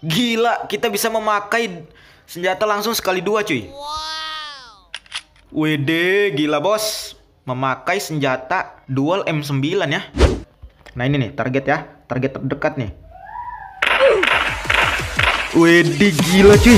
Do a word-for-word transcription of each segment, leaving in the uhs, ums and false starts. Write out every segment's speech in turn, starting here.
Gila, kita bisa memakai senjata langsung sekali dua cuy. Wede, gila bos. Memakai senjata dual M sembilan ya. Nah ini nih target ya, target terdekat nih. Wede, gila cuy.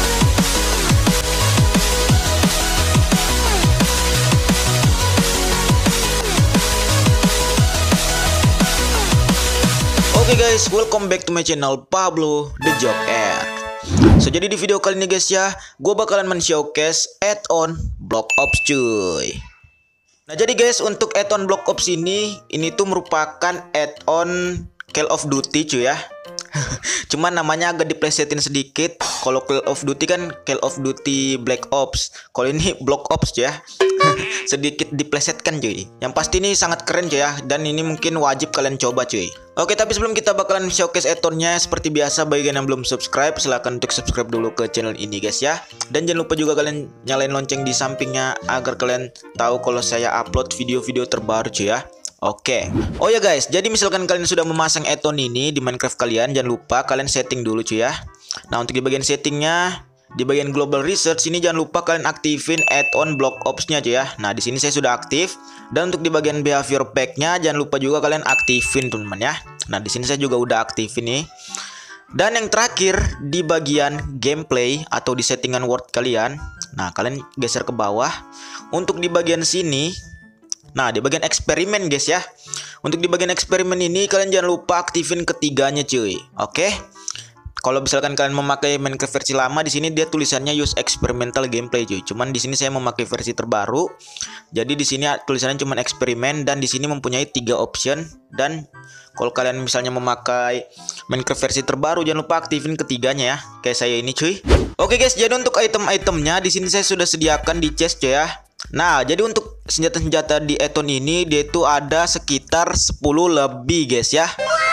Oke okay guys, welcome back to my channel Pablo The Joker. So jadi di video kali ini guys ya, gue bakalan men-showcase add-on Black Ops cuy. Nah jadi guys, untuk add-on Black Ops ini, ini tuh merupakan add-on Call of Duty cuy ya. Cuman namanya agak diplesetin sedikit. Kalau Call of Duty kan Call of Duty Black Ops. Kalau ini Black Ops cuy ya. Sedikit diplesetkan cuy. Yang pasti ini sangat keren cuy ya. Dan ini mungkin wajib kalian coba cuy. Oke, tapi sebelum kita bakalan showcase add-onnya, seperti biasa bagi kalian yang belum subscribe, silahkan untuk subscribe dulu ke channel ini guys ya. Dan jangan lupa juga kalian nyalain lonceng di sampingnya agar kalian tahu kalau saya upload video-video terbaru cuy ya. Oke. Oh ya guys, jadi misalkan kalian sudah memasang add-on ini di Minecraft kalian, jangan lupa kalian setting dulu cuy ya. Nah, untuk di bagian settingnya, di bagian global research ini jangan lupa kalian aktifin add-on Black Ops-nya cuy ya. Nah, di sini saya sudah aktif. Dan untuk di bagian behavior pack-nya jangan lupa juga kalian aktifin teman-teman ya. Nah, di sini saya juga udah aktifin nih. Dan yang terakhir di bagian gameplay atau di settingan world kalian. Nah, kalian geser ke bawah. Untuk di bagian sini, nah, di bagian eksperimen guys ya. Untuk di bagian eksperimen ini kalian jangan lupa aktifin ketiganya cuy. Oke. Kalau misalkan kalian memakai Minecraft versi lama, di sini dia tulisannya use experimental gameplay cuy. Cuman di sini saya memakai versi terbaru. Jadi di sini tulisannya cuman eksperimen dan di sini mempunyai tiga option. Dan kalau kalian misalnya memakai Minecraft versi terbaru, jangan lupa aktifin ketiganya ya. Kayak saya ini cuy. Oke guys, jadi untuk item-itemnya di sini saya sudah sediakan di chest cuy ya. Nah, jadi untuk senjata-senjata di add-on ini dia itu ada sekitar sepuluh lebih guys ya.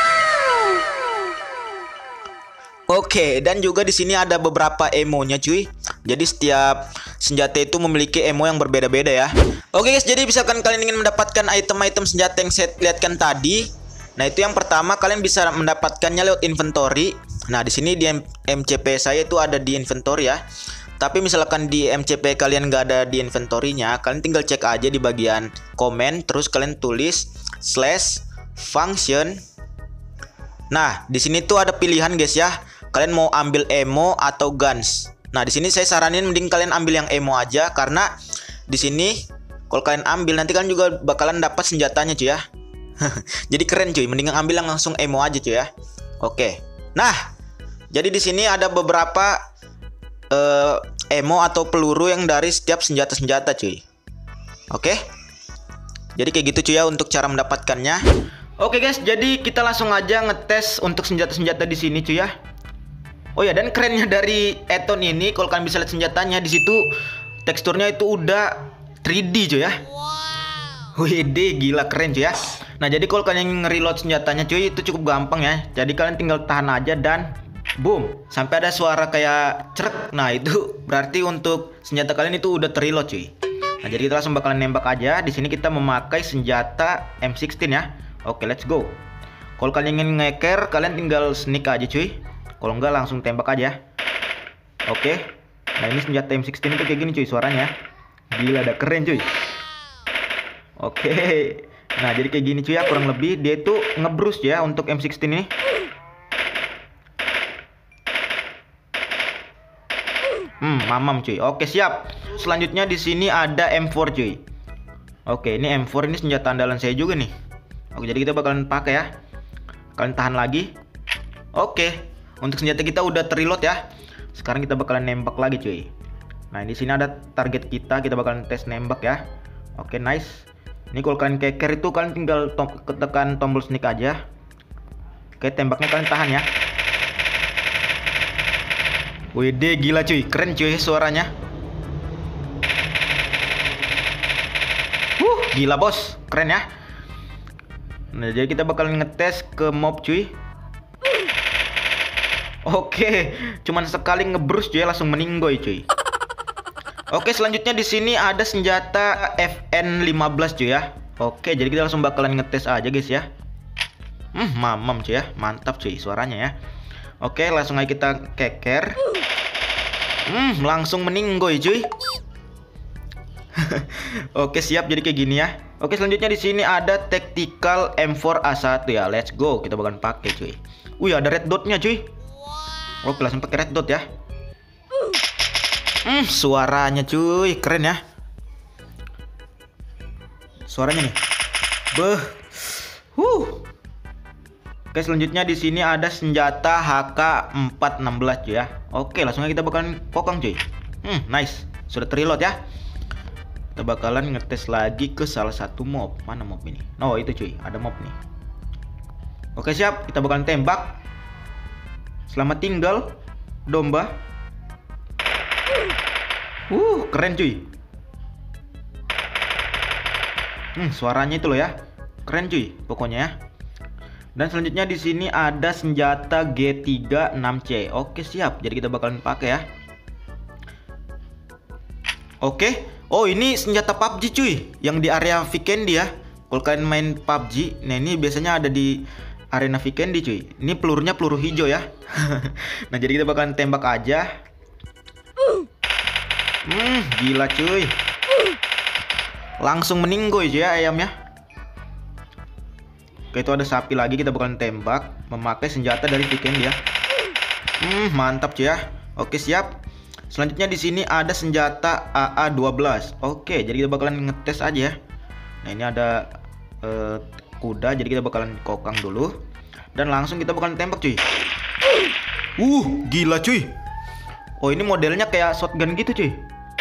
Oke, dan juga di sini ada beberapa emonya cuy. Jadi setiap senjata itu memiliki emo yang berbeda-beda ya. Oke guys, jadi misalkan kalian ingin mendapatkan item-item senjata yang saya lihatkan tadi, nah itu yang pertama kalian bisa mendapatkannya lewat inventory. Nah, di sini di M C P saya itu ada di inventory ya. Tapi misalkan di M C P kalian nggak ada di inventory-nya, kalian tinggal cek aja di bagian komen, terus kalian tulis slash function. Nah, di sini tuh ada pilihan guys ya. Kalian mau ambil emo atau guns. Nah, di sini saya saranin mending kalian ambil yang emo aja karena di sini kalau kalian ambil nanti kalian juga bakalan dapat senjatanya cuy ya. Jadi keren cuy, mending ambil yang langsung emo aja cuy ya. Oke. Nah, jadi di sini ada beberapa uh, emo atau peluru yang dari setiap senjata-senjata cuy. Oke. Jadi kayak gitu cuy ya untuk cara mendapatkannya. Oke guys, jadi kita langsung aja ngetes untuk senjata-senjata di sini cuy ya. Oh ya, dan kerennya dari add-on ini, kalau kalian bisa lihat senjatanya di situ teksturnya itu udah tiga D cuy ya. Wow. Wede, gila keren cuy ya. Nah, jadi kalau kalian nge-reload senjatanya cuy itu cukup gampang ya. Jadi kalian tinggal tahan aja dan boom, sampai ada suara kayak cerek. Nah, itu berarti untuk senjata kalian itu udah terreload cuy. Nah, jadi kita langsung bakalan nembak aja. Di sini kita memakai senjata M enam belas ya. Oke, let's go. Kalau kalian ingin ngeker, kalian tinggal sneak aja cuy. Kalau enggak langsung tembak aja. Oke. Nah, ini senjata M enam belas itu kayak gini cuy suaranya. Gila, ada keren cuy. Oke. Nah, jadi kayak gini cuy ya, kurang lebih dia itu ngebrus ya untuk M enam belas ini. Hmm, mamam cuy. Oke, siap. Selanjutnya di sini ada M empat cuy. Oke, ini M empat ini senjata andalan saya juga nih. Oke, jadi kita bakalan pakai ya. Kalian tahan lagi. Oke. Untuk senjata kita udah terreload ya. Sekarang kita bakalan nembak lagi cuy. Nah, di sini ada target kita, kita bakalan tes nembak ya. Oke, nice. Ini kalau kalian keker itu kalian tinggal to tekan tombol sneak aja. Oke, tembaknya kalian tahan ya. Wede, gila cuy, keren cuy suaranya. Wuh, gila bos, keren ya. Nah, jadi kita bakalan ngetes ke mob cuy. Oke, cuman sekali ngebrus cuy langsung meninggoy cuy. Oke, selanjutnya di sini ada senjata F N lima belas cuy ya. Oke, jadi kita langsung bakalan ngetes aja guys ya. Hmm, mamam cuy ya, mantap cuy suaranya ya. Oke, langsung aja kita keker. Hmm, langsung meninggoy cuy. Oke, siap, jadi kayak gini ya. Oke, selanjutnya di sini ada tactical M four A one ya. Let's go, kita bakalan pakai cuy. Wih, ada red dotnya cuy. Oke, langsung pakai red dot ya. Hmm, suaranya cuy, keren ya. Suaranya nih. Beh. Huh. Oke, selanjutnya di sini ada senjata H K empat enam belas cuy ya. Oke, langsung aja kita bakalan kokang cuy. Hmm, nice. Sudah terreload ya. Kita bakalan ngetes lagi ke salah satu mob. Mana mob ini? Oh, itu cuy, ada mob nih. Oke, siap. Kita bakalan tembak. Selamat tinggal, domba. Uh, keren cuy. Hmm, suaranya itu loh ya. Keren cuy, pokoknya ya. Dan selanjutnya di sini ada senjata G tiga enam C. Oke, siap. Jadi kita bakalan pakai ya. Oke. Oh, ini senjata P U B G cuy, yang di area Vikendi ya. Kalau kalian main P U B G, nah ini biasanya ada di arena Vikendi cuy. Ini pelurunya peluru hijau ya. Nah, jadi kita bakalan tembak aja. Hmm, gila cuy. Langsung meninggoy cuy ya ayamnya. Oke, itu ada sapi lagi, kita bakalan tembak memakai senjata dari Vikendi ya. Hmm, mantap cuy ya. Oke, siap. Selanjutnya di sini ada senjata A A dua belas. Oke, jadi kita bakalan ngetes aja ya. Nah, ini ada uh, kuda, jadi kita bakalan kokang dulu dan langsung kita bakalan tembak cuy. Uh, gila cuy. Oh, ini modelnya kayak shotgun gitu cuy.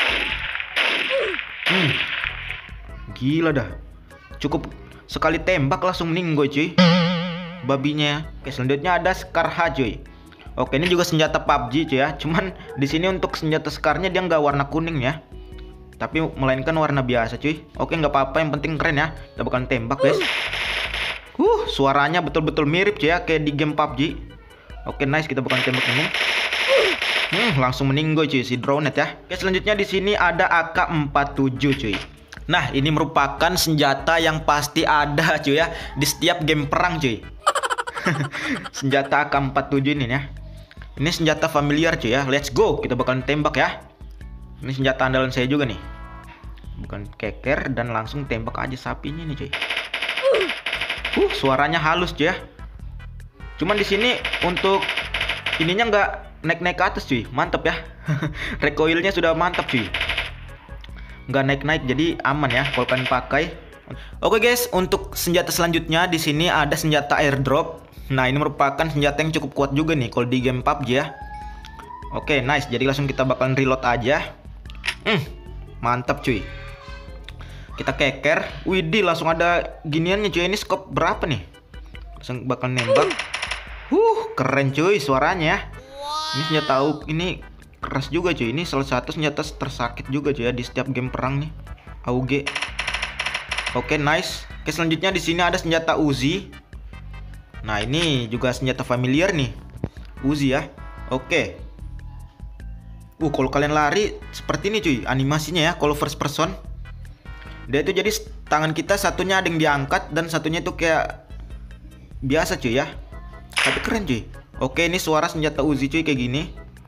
Hmm. Gila dah. Cukup sekali tembak langsung meninggoy cuy babinya. Oke, selanjutnya ada Scar H cuy. Oke, ini juga senjata P U B G cuy ya. Cuman di sini untuk senjata Scar-nya dia nggak warna kuning ya, tapi melainkan warna biasa cuy. Oke, nggak apa-apa, yang penting keren ya. Kita bakalan tembak guys. Uh, suaranya betul-betul mirip cuy ya kayak di game P U B G. Oke, nice, kita bakalan tembak ini. Hmm, langsung meninggoy cuy si drone ya. Oke, selanjutnya di sini ada A K empat tujuh cuy. Nah, ini merupakan senjata yang pasti ada cuy ya di setiap game perang cuy. Senjata A K empat tujuh ini ya. Ini senjata familiar cuy ya. Let's go, kita bakalan tembak ya. Ini senjata andalan saya juga nih. Bukan keker dan langsung tembak aja sapinya nih cuy. Uh, suaranya halus cuy ya. Cuman di sini untuk ininya nggak naik-naik ke atas cuy. Mantap ya. Recoilnya sudah mantap cuy. Nggak naik-naik, jadi aman ya kalau kalian pakai. Oke guys, untuk senjata selanjutnya di sini ada senjata airdrop. Nah, ini merupakan senjata yang cukup kuat juga nih kalau di game P U B G ya. Oke, nice. Jadi langsung kita bakalan reload aja. Hmm, mantap cuy. Kita keker. Widih, langsung ada giniannya cuy. Ini scope berapa nih? Langsung bakal nembak. Huh, keren cuy suaranya. Ini senjata A U G ini keras juga cuy. Ini salah satu senjata tersakit juga cuy ya di setiap game perang nih. A U G. Oke, nice. Oke, selanjutnya di sini ada senjata Uzi. Nah, ini juga senjata familiar nih. Uzi ya. Oke. Uh, kalau kalian lari seperti ini cuy animasinya ya kalau first person. Dia itu jadi tangan kita satunya ada yang diangkat dan satunya itu kayak biasa cuy ya. Tapi keren cuy. Oke, ini suara senjata Uzi cuy kayak gini.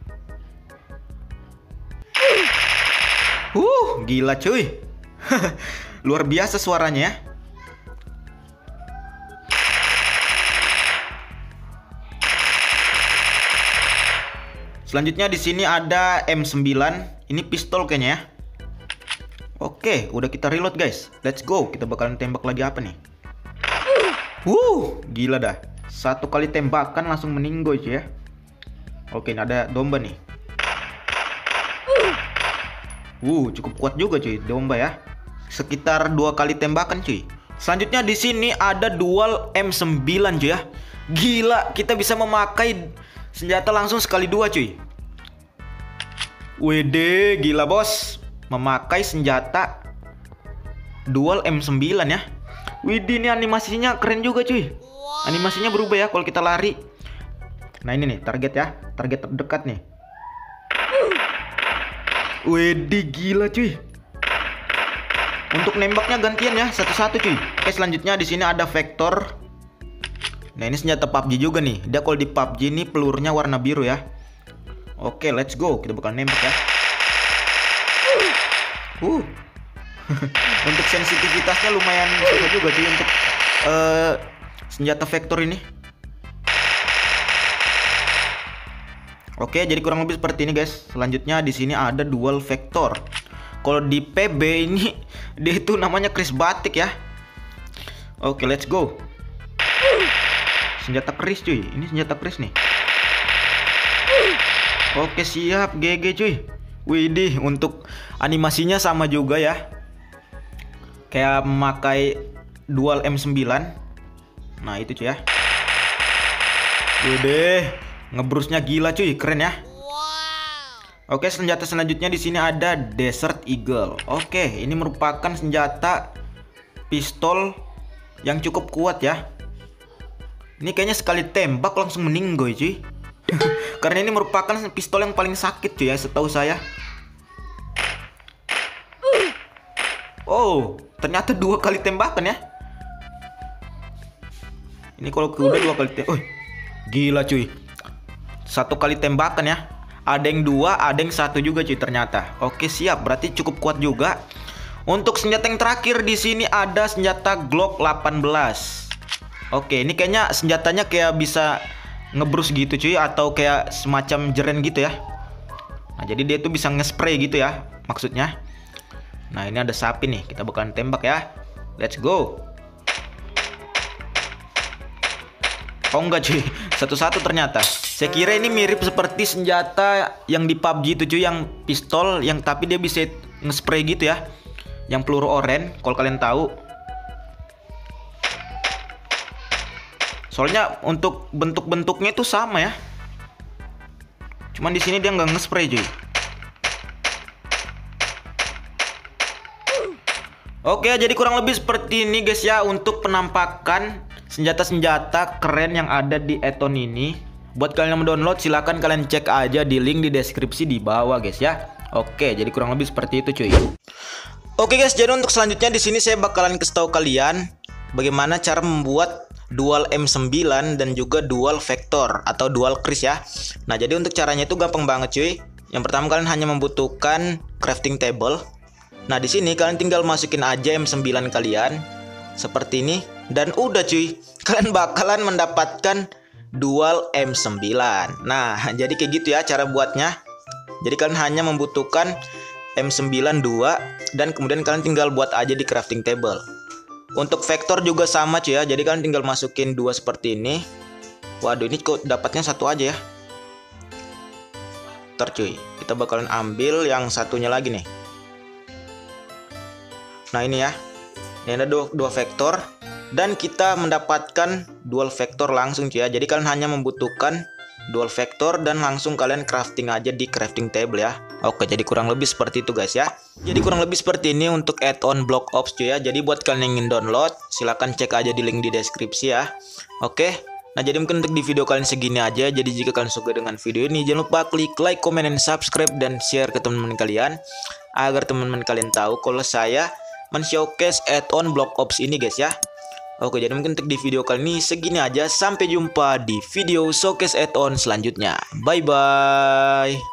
Uh, gila cuy. Luar biasa suaranya ya. Selanjutnya di sini ada M sembilan. Ini pistol kayaknya ya. Oke, udah kita reload guys. Let's go. Kita bakalan tembak lagi apa nih? Wuh, gila dah. Satu kali tembakan langsung meninggoy cuy ya. Oke, ini ada domba nih. Wuh, cukup kuat juga cuy domba ya. Sekitar dua kali tembakan cuy. Selanjutnya di sini ada dual M sembilan cuy ya. Gila, kita bisa memakai senjata langsung sekali dua cuy. Wede, gila bos. Memakai senjata dual M sembilan ya. Widih, ini animasinya keren juga cuy. Animasinya berubah ya kalau kita lari. Nah, ini nih target ya. Target terdekat nih. Widih, gila cuy. Untuk nembaknya gantian ya, satu-satu cuy. Oke, selanjutnya di sini ada Vector. Nah ini senjata P U B G juga nih. Dia kalau di P U B G ini pelurunya warna biru ya. Oke, let's go. Kita bakal nembak ya. Uh. Untuk sensitivitasnya lumayan susah juga sih untuk uh, senjata vektor ini. Oke, jadi kurang lebih seperti ini guys. Selanjutnya di sini ada dual vektor. Kalau di P B ini dia itu namanya keris batik ya. Oke, let's go. Senjata keris cuy. Ini senjata keris nih. Oke, siap. G G cuy. Widih, untuk animasinya sama juga ya. Kayak memakai dual M sembilan. Nah, itu cuy ya. Widih, ngebrusnya gila cuy, keren ya. Oke, senjata selanjutnya di sini ada Desert Eagle. Oke, ini merupakan senjata pistol yang cukup kuat ya. Ini kayaknya sekali tembak langsung meninggoy cuy. Karena ini merupakan pistol yang paling sakit cuy ya, setahu saya. Oh, ternyata dua kali tembakan ya. Ini kalau kuda dua kali tembak. Oh, gila cuy. Satu kali tembakan ya. Ada yang dua, ada yang satu juga cuy ternyata. Oke, siap. Berarti cukup kuat juga. Untuk senjata yang terakhir di sini ada senjata Glock delapan belas. Oke, ini kayaknya senjatanya kayak bisa ngebrus gitu cuy, atau kayak semacam jeren gitu ya. Nah, jadi dia tuh bisa nge-spray gitu ya maksudnya. Nah, ini ada sapi nih, kita bakalan tembak ya. Let's go. Oh enggak cuy, satu-satu ternyata. Saya kira ini mirip seperti senjata yang di P U B G itu cuy, yang pistol yang tapi dia bisa nge-spray gitu ya. Yang peluru oranye, kalau kalian tahu. Soalnya untuk bentuk-bentuknya itu sama ya. Cuman di sini dia nggak nge-spray cuy. Oke, jadi kurang lebih seperti ini guys ya untuk penampakan senjata-senjata keren yang ada di Eton ini. Buat kalian yang mendownload silahkan kalian cek aja di link di deskripsi di bawah guys ya. Oke, jadi kurang lebih seperti itu cuy. Oke guys, jadi untuk selanjutnya di sini saya bakalan kasih tahu kalian bagaimana cara membuat dual M sembilan dan juga dual vektor atau dual kris ya. Nah, jadi untuk caranya itu gampang banget cuy. Yang pertama kalian hanya membutuhkan crafting table. Nah, di sini kalian tinggal masukin aja M sembilan kalian seperti ini dan udah cuy. Kalian bakalan mendapatkan dual M sembilan. Nah, jadi kayak gitu ya cara buatnya. Jadi kalian hanya membutuhkan M sembilan dua dan kemudian kalian tinggal buat aja di crafting table. Untuk vektor juga sama cuy ya. Jadi kalian tinggal masukin dua seperti ini. Waduh, ini kok dapatnya satu aja ya. Ntar cuy, kita bakalan ambil yang satunya lagi nih. Nah, ini ya. Ini ada dua, dua vektor dan kita mendapatkan dual vektor langsung cuy ya. Jadi kalian hanya membutuhkan dual vektor dan langsung kalian crafting aja di crafting table ya. Oke, jadi kurang lebih seperti itu guys ya. Jadi kurang lebih seperti ini untuk add-on Black Ops cuy ya. Jadi buat kalian yang ingin download silahkan cek aja di link di deskripsi ya. Oke, nah jadi mungkin untuk di video kalian segini aja. Jadi jika kalian suka dengan video ini jangan lupa klik like, comment, dan subscribe dan share ke teman-teman kalian agar teman-teman kalian tahu kalau saya men-showcase add-on Black Ops ini guys ya. Oke, jadi mungkin untuk di video kali ini segini aja. Sampai jumpa di video showcase add-on selanjutnya. Bye bye.